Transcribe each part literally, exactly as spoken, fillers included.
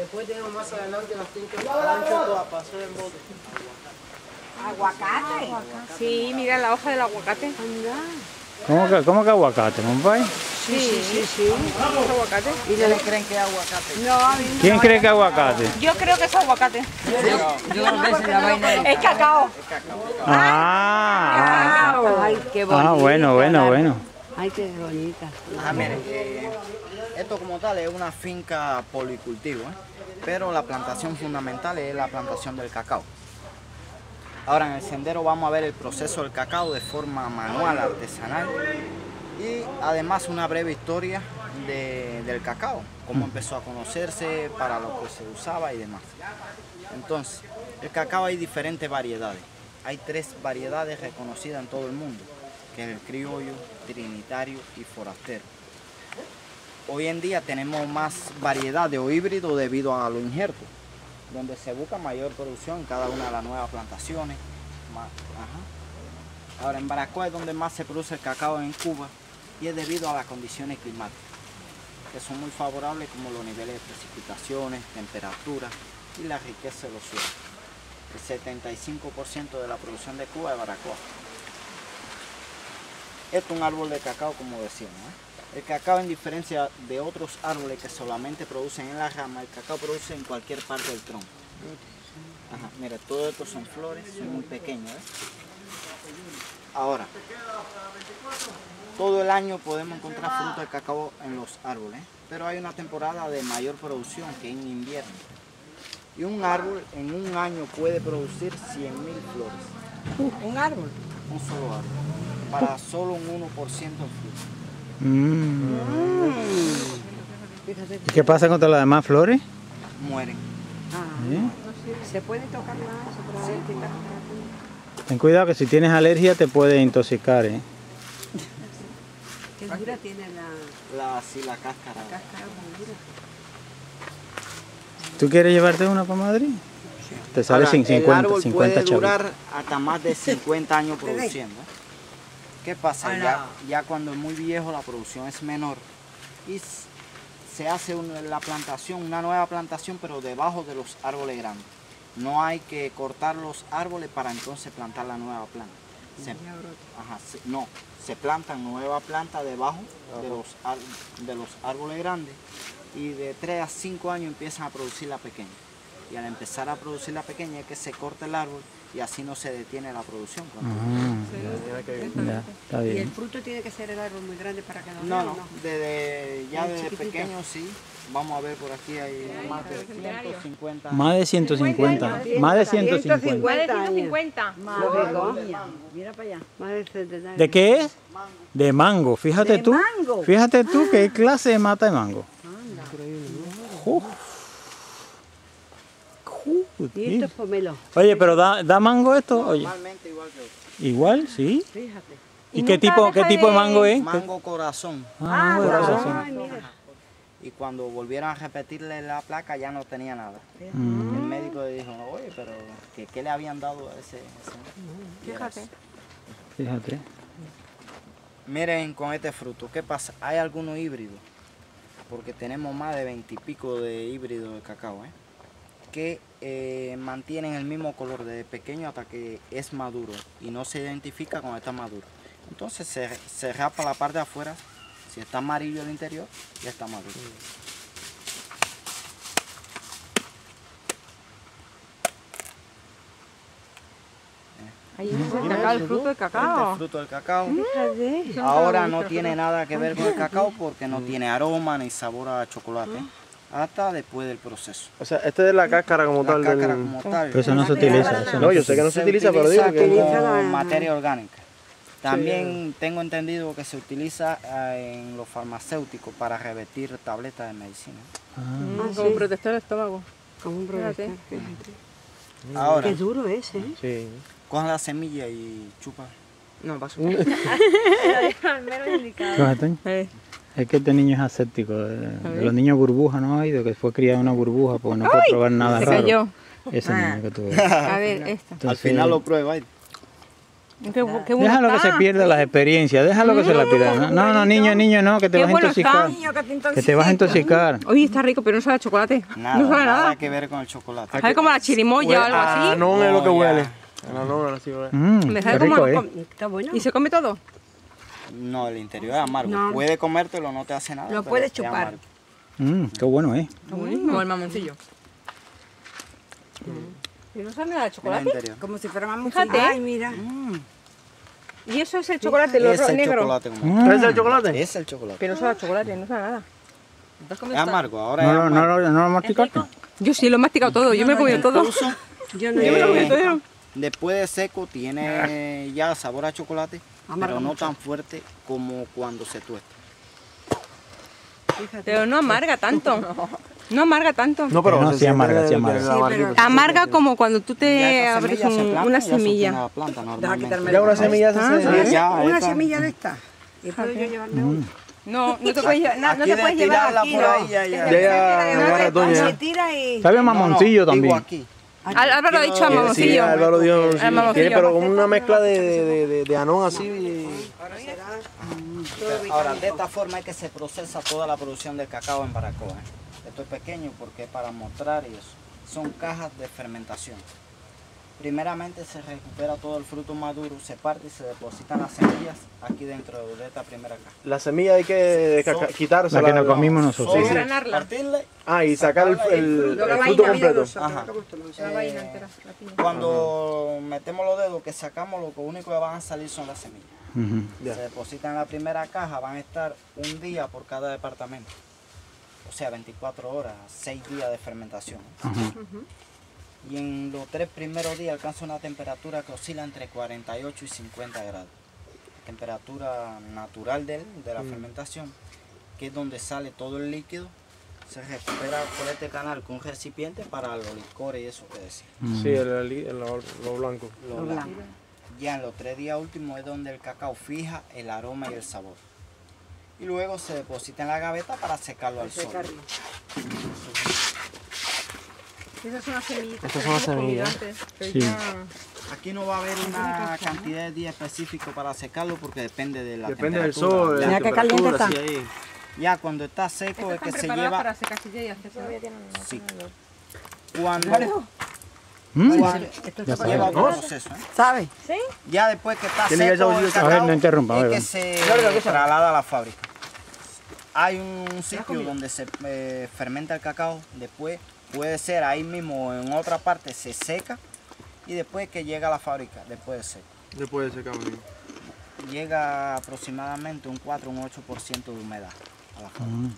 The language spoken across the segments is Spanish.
Después tenemos más adelante las fincas Rancho Paso del Bote. ¿Aguacate? Sí, mira la hoja del aguacate. ¿Cómo que, cómo que aguacate, compadre? Sí, sí, sí. sí. ¿Es aguacate? ¿Y ustedes creen que es aguacate? No, a mí no. ¿Quién cree que es aguacate? Yo creo que es aguacate. Yo creo que es la vaina de Es cacao. Ah, cacao. Ay, qué bonita. ah, bueno, bueno, bueno. Ay, qué bonita. Ah, miren, eh, esto como tal es una finca policultivo, ¿eh? Pero la plantación fundamental es la plantación del cacao. Ahora en el sendero vamos a ver el proceso del cacao de forma manual, artesanal y además una breve historia de, del cacao, cómo empezó a conocerse, para lo que se usaba y demás. Entonces, el cacao hay diferentes variedades. Hay tres variedades reconocidas en todo el mundo, que es el criollo, trinitario y forastero. Hoy en día tenemos más variedades o híbridos debido a los injertos, donde se busca mayor producción en cada una de las nuevas plantaciones. Ajá. Ahora en Baracoa es donde más se produce el cacao en Cuba y es debido a las condiciones climáticas, que son muy favorables como los niveles de precipitaciones, temperatura y la riqueza de los suelos. El setenta y cinco por ciento de la producción de Cuba es Baracoa. Esto es un árbol de cacao, como decíamos, ¿eh? El cacao, en diferencia de otros árboles que solamente producen en la rama, el cacao produce en cualquier parte del tronco. Ajá, mira, todo esto son flores, son muy pequeños, ¿eh? Ahora, todo el año podemos encontrar fruta de cacao en los árboles, pero hay una temporada de mayor producción que es en invierno. Y un árbol en un año puede producir cien mil flores. ¿Un árbol? Un solo árbol, para solo un uno por ciento de fruta. Mm. Fíjate. ¿Y qué pasa con todas las demás flores? Mueren. Ah, ¿Eh? ¿se puede tocar nada eso para ver qué tal? Ten cuidado que si tienes alergia te puede intoxicar, ¿eh? ¿Qué dura tiene la La, sí, la cáscara. cáscara? Muy dura. ¿Tú quieres llevarte una para Madrid? Te sale Ahora, sin el cincuenta, árbol cincuenta puede chavos. durar hasta más de cincuenta años produciendo. ¿eh? ¿Qué pasa? Hola. Ya, ya cuando es muy viejo la producción es menor y s- se hace una- la plantación, una nueva plantación, pero debajo de los árboles grandes. No hay que cortar los árboles para entonces plantar la nueva planta. Se, ajá, se- no, se plantan nueva planta debajo de los, ar- de los árboles grandes y de tres a cinco años empiezan a producir la pequeña. Y al empezar a producir la pequeña es que se corta el árbol y así no se detiene la producción. Ah, ya, está ¿Y el bien. fruto tiene que ser el árbol muy grande para que lo No, vean, no, desde, ya Muy desde chiquitita. pequeño sí. Vamos a ver por aquí hay más de ciento cincuenta. Más de ciento cincuenta. Más de ciento cincuenta. Más de ciento cincuenta. Lógico. Mira para allá. Más de setenta. ¿De qué es? De mango. Fíjate ¿De tú. mango? Fíjate tú qué clase de mata de mango. Uf. Joder. Y esto es pomelo. Oye, pero ¿da, da mango esto? Oye, Normalmente igual que otro. igual, sí. Fíjate. ¿Y Y qué nunca tipo, qué deja tipo de de- mango es? Mango corazón. Ah, corazón. Ay, mira. Y cuando volvieron a repetirle la placa ya no tenía nada. Mm. El médico le dijo, oye, pero ¿qué, qué le habían dado a ese? ese? Y era Fíjate. eso. Fíjate. Miren con este fruto, ¿qué pasa? Hay algunos híbridos, porque tenemos más de veintipico de híbridos de cacao, ¿eh? que eh, mantienen el mismo color desde pequeño hasta que es maduro y no se identifica cuando está maduro. Entonces se, se rapa la parte de afuera, si está amarillo el interior, ya está maduro. Ahí es acá el fruto de Este es cacao. el fruto del cacao. Fíjate. Ahora no tiene nada que ver con el cacao porque no tiene aroma ni sabor a chocolate, hasta después del proceso. O sea, este es la cáscara como La tal cáscara del... como tal. Pero eso no se utiliza. Eso No, yo sé que no se utiliza, pero digo que... como Utiliza la- materia orgánica. También tengo entendido que se utiliza eh, en los farmacéuticos para revertir tabletas de medicina. Mm, Ah, como sí. protector de estómago. Como un Fíjate. protector. fíjate. Ahora, Qué duro es, ¿eh? Sí. cojan la semilla y chupa. No, paso. Fíjate. Eh, Es que este niño es aséptico. eh, De los niños burbuja, ¿no? Ha ido que fue criado en una burbuja porque no puede probar nada se raro. cayó. Ese niño que tuvo. A ver, esta. Al final lo prueba. ¿eh? Qué, qué bueno Déjalo que está. se pierda las experiencias, déjalo que se la pierda. No, no, no, niño, niño, no, que te Qué vas a bueno intoxicar. está. Que te vas a intoxicar. Oye, está rico, pero no sabe a chocolate. Nada, no sabe nada nada. que ver con el chocolate. Sabe como la chirimoya o algo Ah, así. no es lo que No, ya. huele. Ah, no, ahora sí huele. Mmm, Me qué sabe como rico, com- ¿eh? Está bueno. ¿Y se come todo? No, el interior es amargo. No. Puede comértelo, no te hace nada. Lo pero puedes es chupar. amargo. Mmm, qué bueno, ¿eh? Está buenísimo. Como el mamoncillo. ¿Y no sabe nada de Mira el chocolate? interior. Como si fuera mamón. Fíjate. Ay, mira. Y eso es el chocolate, lo Es ro- el negro. chocolate. Como Mm. ¿Es el chocolate? Es el chocolate. Pero no sabe a chocolate, no sabe a nada. Es amargo, ahora ¿No, es lo- no, amargo. lo- no lo masticaste? Yo sí lo he masticado todo, yo me he comido todo. Incluso, Yo no eh, Yo me lo he comido todo. después de seco tiene ya sabor a chocolate, Amarga pero no mucho. tan fuerte como cuando se tuesta. Pero no amarga tanto. No amarga tanto. No, pero No, se sí amarga, siente sí el- amarga. el Sí, amarguito. pero- Amarga como cuando tú Ya te esta abres semilla se un- planta, una ya se obtiene semilla. la planta Deja normalmente. quitarme Ya una semilla se Ah, hace. sí. Ya, Una esta. semilla de esta. ¿Y puedo yo llevarme una? No, no te puedes, lle- na- no Aquí te de puedes llevar tirarla aquí, por no. ahí, ya, ya. Ya, ya, No, agarra doña. se tira y... Sabe a No, no, mamoncillo digo también. aquí. Al- Álvaro ha dicho a Quiero- Sí, mamoncillo. Álvaro dio. sí. Al mamoncillo. Tiene, pero como una mezcla de, de, de, de anón así. y- Ahora, de esta forma es que se procesa toda la producción del cacao en Baracoa. ¿eh? Esto es pequeño porque es para mostrar y eso. Son cajas de fermentación. Primeramente se recupera todo el fruto maduro, se parte y se depositan las semillas aquí dentro de esta primera caja. La semilla hay que caca- quitársela. La que nos comimos nosotros. Sí, sí. Granarla. Partirle. Ah, y sacar el, el, Lo que el va fruto a ir completo. Ajá. La vaina Eh, entera, la piña. Cuando metemos los dedos que sacamos, lo único que van a salir son las semillas. Ujú. Ya. Se depositan en la primera caja, van a estar un día por cada departamento. O sea, veinticuatro horas, seis días de fermentación. Ajá. Y en los tres primeros días alcanza una temperatura que oscila entre cuarenta y ocho y cincuenta grados. Temperatura natural de, de la fermentación, que es donde sale todo el líquido. Se recupera por este canal con un recipiente para los licores y eso que decía. Sí, el, el, el- lo, lo blanco. Lo blanco. Ya en los tres días últimos es donde el cacao fija el aroma y el sabor. Y luego se deposita en la gaveta para secarlo al sol. Esas son las semillitas. Estas son las semillas. Sí. Aquí no va a haber una cantidad de días específico para secarlo porque depende de la Depende del temperatura. sol, de Ya, la Mira qué caliente temperatura, está. sí, ahí. ya cuando está seco es que se lleva. para secasilla y hacerse. Sí. Cuando, Mm. cuando Ya lleva sabes. otro proceso. ¿eh? ¿Sabes? Ya después que está Tiene ya seco el saborcito. A ver, cacao, no interrumpa, a es ver, que vamos. se traslada a la fábrica. Hay un sitio donde se eh, fermenta el cacao, después puede ser ahí mismo en otra parte se seca y después que llega a la fábrica, después de seco. Después de ese cambio. Llega aproximadamente un cuatro o un ocho por ciento de humedad a la fábrica.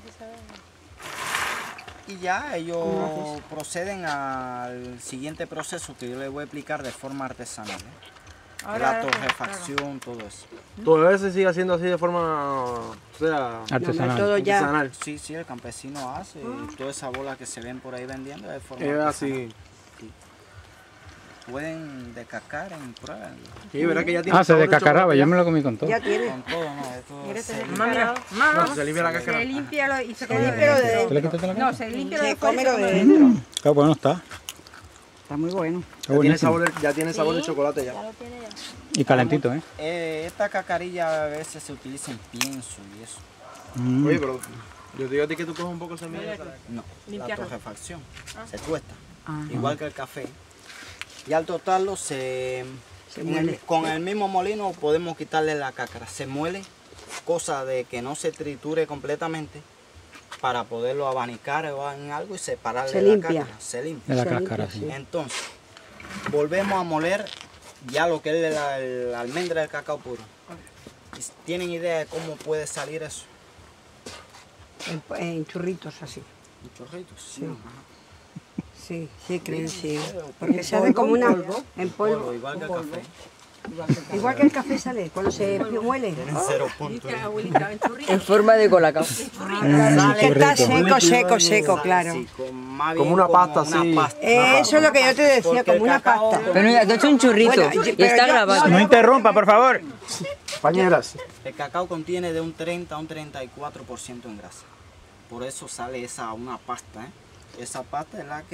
Y ya ellos proceden al siguiente proceso que yo les voy a explicar de forma artesanal. ¿eh? La torrefacción, todo eso. Todavía se sigue haciendo así de forma, o sea, Artesanal. Todo ya. artesanal. Sí, sí, el campesino hace y toda esa bola que se ven por ahí vendiendo es de forma Es artesanal. así. Pueden descascar en prueba. Sí, verá que ya tiene Ah, se sabor de descacaraba, chocolate yo me lo comí con todo. Ya tiene. Con todo, no, esto se Mira, No, se limpia la cáscara. se limpia lo- y se Se come limpia lo de dentro. dentro. ¿Tú le quitaste la No, cara? se limpia lo Se de fuera y come se lo de come dentro. Qué bueno está. Está muy bueno. Está Ya tiene buenísimo. sabor, ya tiene sabor de chocolate ya. Y calentito, ¿eh? Eh, esta cacarilla a veces se utiliza en pienso y eso. Mm. Oye, pero yo te digo a ti que tú coges un poco de semilla. No, la Limpiarlo. torrefacción. Se tuesta. Igual que el café. Y al totarlo se, Se en muele. el- con el mismo molino podemos quitarle la cácara. Se muele, cosa de que no se triture completamente para poderlo abanicar o en algo y separarle Se la limpia. cácara. Se limpia. De la Se cáscara, limpia, sí. Entonces, volvemos a moler ya lo que es la, la almendra del cacao puro. ¿Tienen idea de cómo puede salir eso? En, en churritos así. En chorritos. Sí. Sí, sí, creo, sí. Porque se hace como una... En Polvo, polvo. igual que el café. Igual que el café sale, cuando se muele. Tienen cero puntos. En forma de colacao. Que está seco, seco, seco, claro. Sí, con- más Como bien una pasta, sí. pasta. Eh, eso es lo que yo te decía, Porque como el una cacao- pasta. Pero mira, te he hecho un churrito Bueno, y pero está yo- grabado. No interrumpa, por favor. Pañeras. El cacao contiene de un treinta a un treinta y cuatro por ciento en grasa. Por eso sale esa una pasta. ¿eh? Esa pasta es la que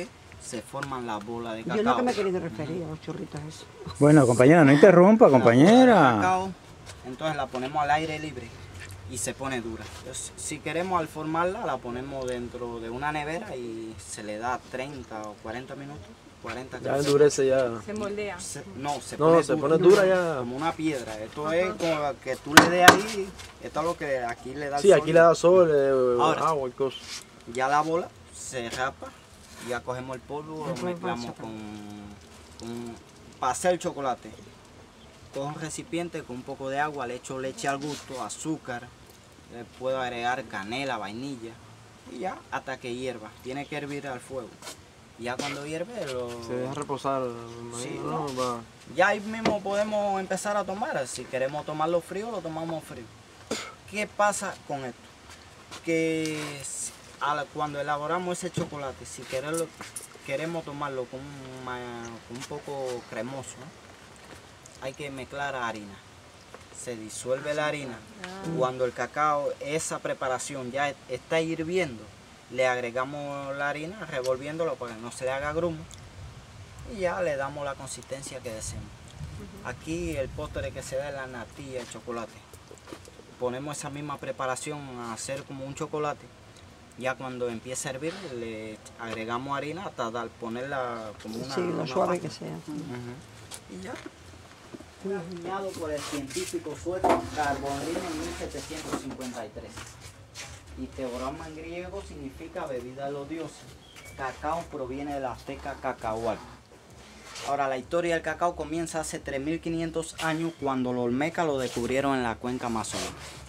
se forman las bolas de cacao. Yo no que me he querido referir a los churritos esos. Bueno, compañera, no interrumpa, compañera. Cacao, entonces la ponemos al aire libre y se pone dura. Entonces, si queremos al formarla, la ponemos dentro de una nevera y se le da treinta o cuarenta minutos. cuarenta, Ya endurece ya. Se moldea. Se- no, se No, pone, se dura, pone dura ya. como una piedra. Esto es como que tú le des ahí, esto es lo que aquí le da el Sí, sol. aquí le da sol, eh, Ahora. agua y cosas. Ya la bola se rapa, ya cogemos el polvo, lo Después mezclamos pasa. con, con... Para hacer el chocolate, cojo un recipiente con un poco de agua, le echo leche al gusto, azúcar, le puedo agregar canela, vainilla y ya hasta que hierva. Tiene que hervir al fuego. Ya cuando hierve, lo... Se deja reposar, me Sí, imagino, no. ¿no? Va. ya ahí mismo podemos empezar a tomar. Si queremos tomarlo frío, lo tomamos frío. ¿Qué pasa con esto? Que si- al- cuando elaboramos ese chocolate, si quererlo- queremos tomarlo con un, ma- con un poco cremoso, ¿no? Hay que mezclar harina. Se disuelve la harina. Cuando el cacao, esa preparación ya e- está hirviendo, le agregamos la harina revolviéndolo para que no se le haga grumo y ya le damos la consistencia que deseemos. Aquí el postre que se da es la natilla de chocolate. Ponemos esa misma preparación a hacer como un chocolate. Ya cuando empieza a hervir le agregamos harina hasta dar, ponerla como una... Sí, lo una suave pasta. que sea. Ujú. Y ya. Fue acuñado por el científico sueco Carbonell en mil setecientos cincuenta y tres. Y teorema en griego significa bebida de los dioses. Cacao proviene del azteca cacahual. Ahora, la historia del cacao comienza hace tres mil quinientos años cuando los olmecas lo descubrieron en la cuenca amazónica.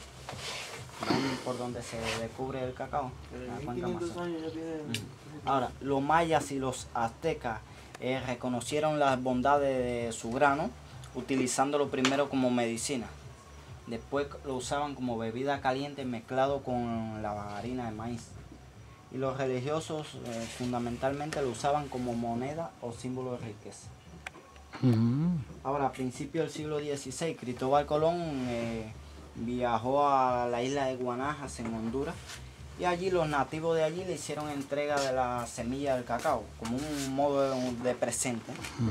¿Ven por donde se descubre el cacao? En la cuenca amazónica. Ahora, los mayas y los aztecas eh, reconocieron las bondades de su grano, utilizándolo primero como medicina. Después lo usaban como bebida caliente mezclado con la harina de maíz. Y los religiosos eh, fundamentalmente lo usaban como moneda o símbolo de riqueza. Ujú. Ahora, a principios del siglo dieciséis, Cristóbal Colón eh, viajó a la isla de Guanajas en Honduras y allí los nativos de allí le hicieron entrega de la semilla del cacao como un modo de, de presente,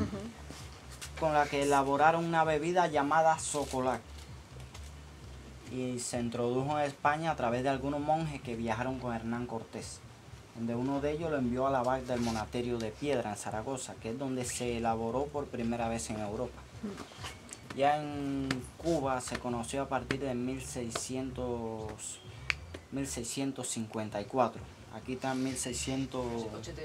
con la que elaboraron una bebida llamada socolac y se introdujo en España a través de algunos monjes que viajaron con Hernán Cortés, donde uno de ellos lo envió a la lavar del monasterio de Piedra en Zaragoza, que es donde se elaboró por primera vez en Europa. Ya en Cuba se conoció a partir de mil seiscientos, mil seiscientos cincuenta y cuatro. Aquí está en mil seiscientos ochenta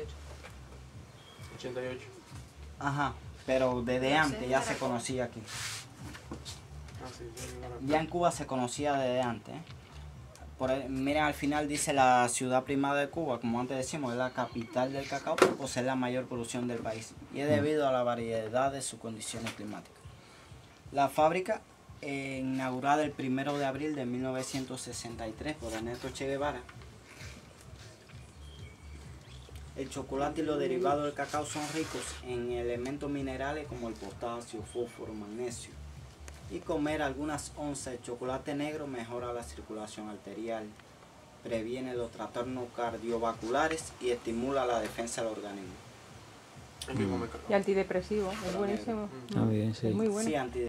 y ocho. Ajá, pero desde antes ya se conocía aquí. Ah, sí, sí, claro. Ya en Cuba se conocía desde antes. ¿eh? Por ahí, miren, al final dice la ciudad primada de Cuba, como antes decimos, es la capital del cacao, pero posee la mayor producción del país. Y es debido a la variedad de sus condiciones climáticas. La fábrica, eh, inaugurada el primero de abril de mil novecientos sesenta y tres por Ernesto Che Guevara. El chocolate y los derivados del cacao son ricos en elementos minerales como el potasio, fósforo, magnesio. Y comer algunas onzas de chocolate negro mejora la circulación arterial, previene los trastornos cardiovasculares y estimula la defensa del organismo. Hay que comer cacao. Y antidepresivo, es buenísimo. Está bien, sí. Es muy bueno. Sí, anti